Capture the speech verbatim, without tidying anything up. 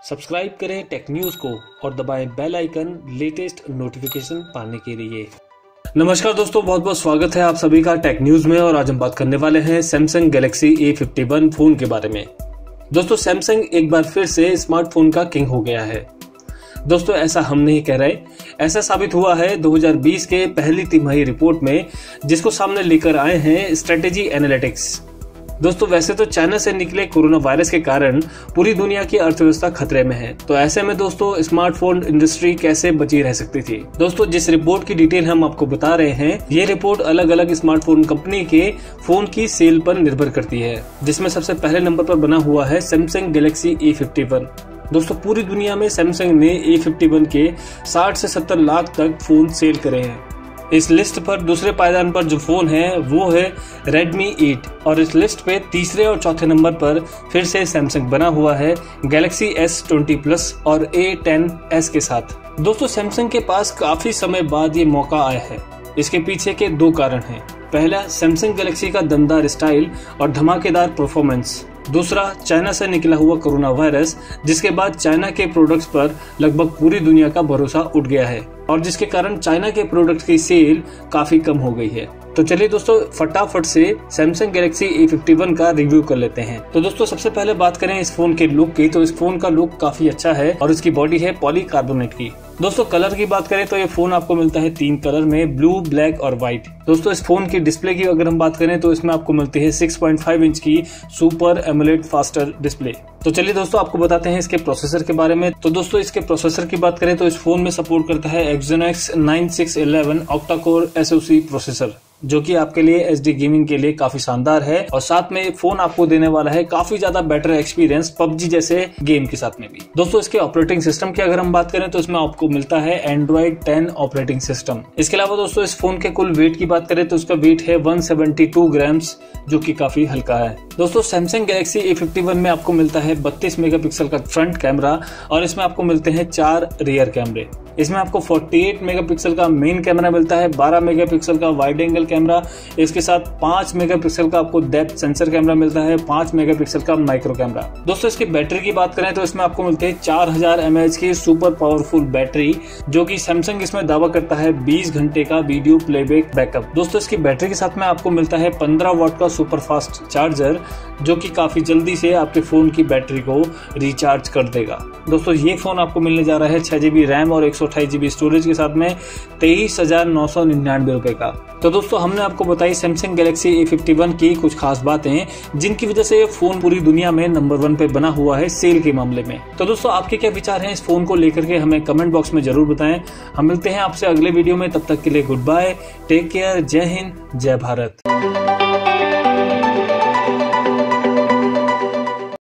Subscribe करें tech news को और दबाएं बेल आइकन लेटेस्ट नोटिफिकेशन पाने के लिए। नमस्कार दोस्तों, बहुत बहुत स्वागत है आप सभी का टेक न्यूज में। और आज हम बात करने वाले हैं Samsung Galaxy A fifty one phone के बारे में। दोस्तों, सैमसंग एक बार फिर से स्मार्टफोन का किंग हो गया है। दोस्तों, ऐसा हम नहीं कह रहे, ऐसा साबित हुआ है दो हज़ार बीस के पहली तिमाही रिपोर्ट में, जिसको सामने लेकर आए हैं स्ट्रेटेजी एनालिटिक्स। दोस्तों, वैसे तो चाइना से निकले कोरोना वायरस के कारण पूरी दुनिया की अर्थव्यवस्था खतरे में है, तो ऐसे में दोस्तों स्मार्टफोन इंडस्ट्री कैसे बची रह सकती थी। दोस्तों, जिस रिपोर्ट की डिटेल हम आपको बता रहे हैं, ये रिपोर्ट अलग अलग स्मार्टफोन कंपनी के फोन की सेल पर निर्भर करती है, जिसमें सबसे पहले नंबर पर बना हुआ है Samsung Galaxy A fifty one. दोस्तों, पूरी दुनिया में सैमसंग ने ए फिफ्टी वन के साठ से सत्तर लाख तक फोन सेल करे हैं। इस लिस्ट पर दूसरे पायदान पर जो फोन है वो है रेडमी एट, और इस लिस्ट पे तीसरे और चौथे नंबर पर फिर से सैमसंग बना हुआ है गैलेक्सी एस ट्वेंटी प्लस और ए टेन एस के साथ। दोस्तों, सैमसंग के पास काफी समय बाद ये मौका आया है। इसके पीछे के दो कारण हैं। पहला, सैमसंग गैलेक्सी का दमदार स्टाइल और धमाकेदार परफॉर्मेंस। दूसरा, चाइना से निकला हुआ कोरोना वायरस, जिसके बाद चाइना के प्रोडक्ट्स पर लगभग पूरी दुनिया का भरोसा उठ गया है और जिसके कारण चाइना के प्रोडक्ट्स की सेल काफी कम हो गई है। तो चलिए दोस्तों, फटाफट से Samsung Galaxy A fifty one का रिव्यू कर लेते हैं। तो दोस्तों, सबसे पहले बात करें इस फोन के लुक की, तो इस फोन का लुक काफी अच्छा है और इसकी बॉडी है पॉलीकार्बोनेट की। दोस्तों, कलर की बात करें तो ये फोन आपको मिलता है तीन कलर में, ब्लू, ब्लैक और व्हाइट। दोस्तों, इस फोन की डिस्प्ले की अगर हम बात करें तो इसमें आपको मिलती है सिक्स पॉइंट फाइव इंच की सुपर एमोलेड फास्टर डिस्प्ले। तो चलिए दोस्तों, आपको बताते हैं इसके प्रोसेसर के बारे में। तो दोस्तों, इसके प्रोसेसर की बात करें तो इस फोन में सपोर्ट करता है Exynos nine six one one octa core SoC processor, जो कि आपके लिए एचडी गेमिंग के लिए काफी शानदार है। और साथ में फोन आपको देने वाला है काफी ज्यादा बेटर एक्सपीरियंस पबजी जैसे गेम के साथ में भी। दोस्तों, इसके ऑपरेटिंग सिस्टम की अगर हम बात करें तो इसमें आपको मिलता है एंड्रॉइड टेन ऑपरेटिंग सिस्टम। इसके अलावा दोस्तों, इस फोन के कुल वेट की बात करें तो इसका वेट है वन सेवेंटी टू ग्राम्स, जो कि काफी हल्का है। दोस्तों, Samsung Galaxy A fifty one में आपको मिलता है बत्तीस मेगापिक्सल का फ्रंट कैमरा और इसमें आपको मिलते हैं चार रियर कैमरे। इसमें आपको अड़तालीस मेगापिक्सल का मेन कैमरा मिलता है, बारह मेगापिक्सल का वाइड एंगल कैमरा, इसके साथ पांच मेगापिक्सल का आपको डेप्थ सेंसर कैमरा मिलता है, पांच मेगापिक्सल का माइक्रो कैमरा। दोस्तों, इसकी बैटरी की बात करें तो इसमें आपको मिलती है चार हजार एम एच की सुपर पावरफुल बैटरी, जो कि सैमसंग इसमें दावा करता है बीस घंटे का वीडियो प्लेबैक बैकअप। दोस्तों, इसकी बैटरी के साथ में आपको मिलता है पंद्रह वॉट का सुपर फास्ट चार्जर, जो कि काफी जल्दी से आपके फोन की बैटरी को रिचार्ज कर देगा। दोस्तों, ये फोन आपको मिलने जा रहा है छह जीबी रैम और एक सौ अट्ठाईस जीबी स्टोरेज के साथ में तेईस हजार नौ सौ निन्यानवे रुपए का। तो दोस्तों, हमने आपको बताई Samsung Galaxy A fifty one की कुछ खास बातें, जिनकी वजह से ये फोन पूरी दुनिया में नंबर वन पे बना हुआ है सेल के मामले में। तो दोस्तों, आपके क्या विचार हैं इस फोन को लेकर के, हमें कमेंट बॉक्स में जरूर बताएं। हम मिलते हैं आपसे अगले वीडियो में, तब तक के लिए गुड बाय, टेक केयर, जय हिंद, जय भारत।